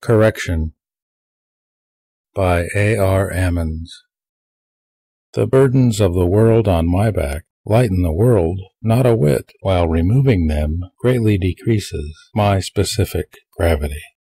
Correction by A.R. Ammons. The burdens of the world on my back lighten the world not a whit, while removing them greatly decreases my specific gravity.